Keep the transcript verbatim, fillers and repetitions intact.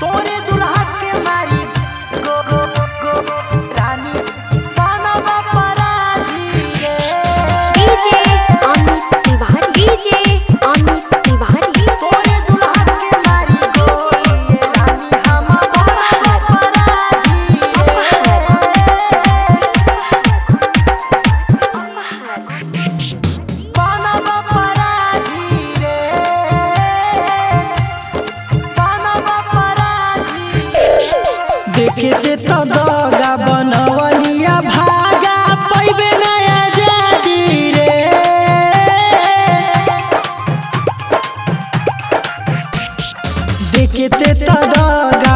तोरे दुल्हा के मारी गो गो गो रानी बनवा पराधी रे। डीजे अमित तिवारी डीजे अमित तिवारी तोरे दुल्हा के मारी गोली ये रानी हम बनवा पराधी रे। बनवा पराधी रे। बनवा पराधी देखते तो दगा बनवलिया भागा पैबे नया आजादी रे। देखते तो दगा